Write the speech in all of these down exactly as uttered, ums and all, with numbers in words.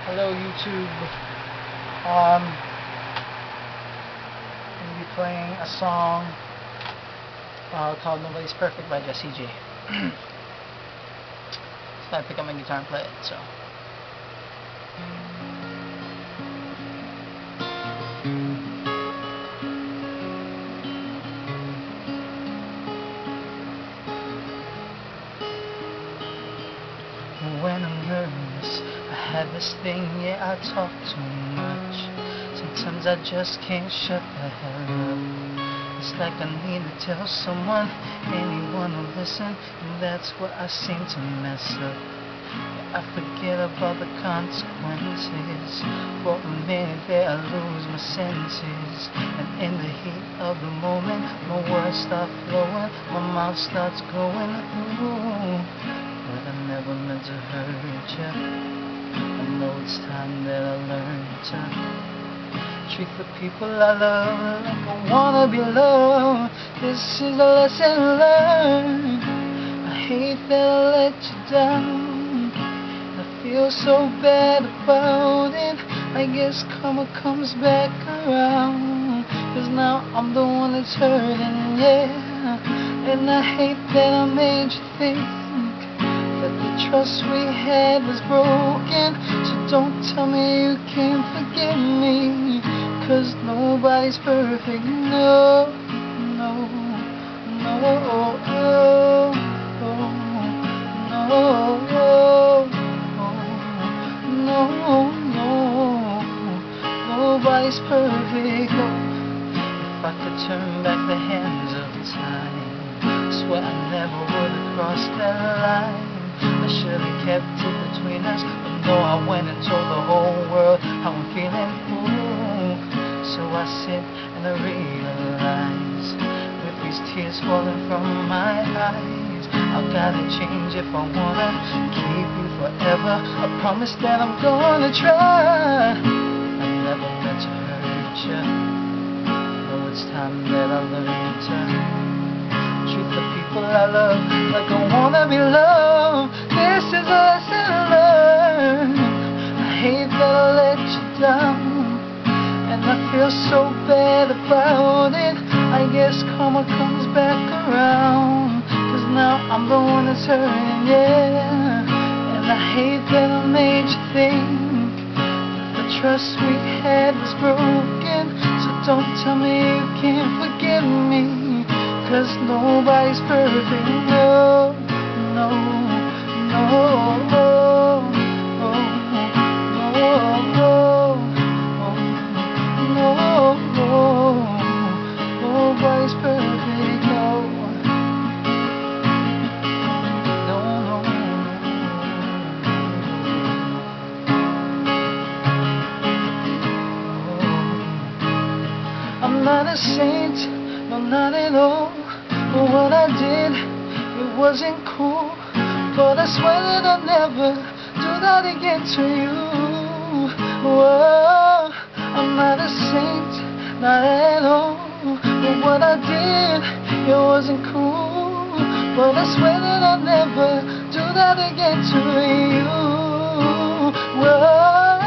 Hello YouTube. Um, I'm going to be playing a song uh, called Nobody's Perfect by Jessie. So I pick up my guitar and play it. So. When I'm nervous, I have this thing, yeah, I talk too much. Sometimes I just can't shut the hell up. It's like I need to tell someone, anyone will listen, and that's what I seem to mess up. Yeah, I forget about the consequences. For a minute there I lose my senses, and in the heat of the moment, my words start flowing, my mouth starts going, ooh. But I never meant to hurt ya. I know it's time that I learn to treat the people I love like I wanna be loved. This is a lesson learned. I hate that I let you down. I feel so bad about it. I guess karma comes back around, 'cause now I'm the one that's hurting, yeah. And I hate that I made you think that the trust we had was broken. So don't tell me you can't forgive me, 'cause nobody's perfect, no, no, no, oh, oh, oh, no, oh, no, no, nobody's perfect, oh. If I could turn back the hands of time, swear I never would have crossed that line. I should have kept it between us, but no, I went and told the whole world how I'm feeling, ooh. So I sit and I realize, with these tears falling from my eyes, I've gotta change if I wanna keep you forever. I promise that I'm gonna try. I never meant to hurt you. No, it's time that I learn to treat the people I love like I wanna be loved. This is a lesson learned. I hate that I let you down, and I feel so bad about it. I guess karma comes back around, 'cause now I'm the one that's hurting, yeah. And I hate that I made you think that the trust we had was broken. So don't tell me you can't forgive me, 'cause nobody's perfect, no, no, no, oh, oh, oh, oh, no, no, nobody's perfect, no, no, no, I'm not a saint, no, not at all. But what I did, it wasn't cool. But I swear that I'll never do that again to you. Whoa, I'm not a saint, not at all. But what I did, it wasn't cool. But I swear that I'll never do that again to you. Whoa,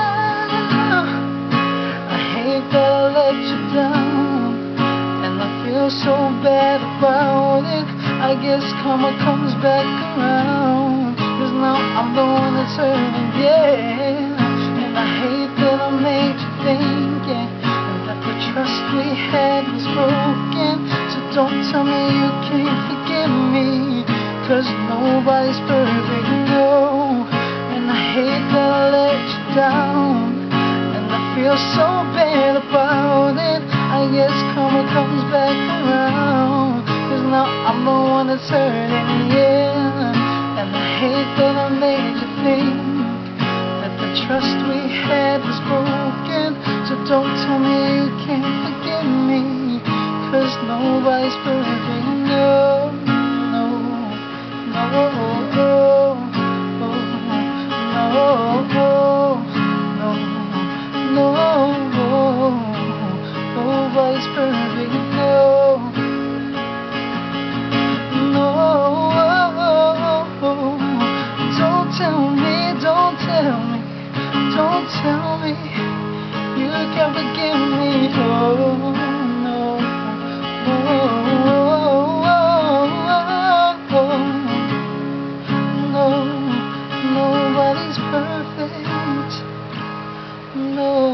I hate that I let you down, and I feel so bad about it. I guess karma comes back around, 'cause now I'm the one that's hurting, yeah. And I hate that I made you think, yeah, that the trust we had was broken. So don't tell me you can't forgive me, 'cause nobody's perfect, no. And I hate that I let you down, and I feel so bad about it. I guess karma comes back around, 'cause now I'm the one that's hurting, yeah. And I hate that I made you think that the trust we had was broken. So don't tell me you can't forgive me, 'cause nobody's perfect, no, no, no, oh, oh, oh, no, oh, no, no, oh, nobody's perfect, no, no, oh, oh, oh. Don't tell me, don't tell me, don't tell me you can forgive me. Oh no, oh, oh, oh, no, nobody's perfect. No.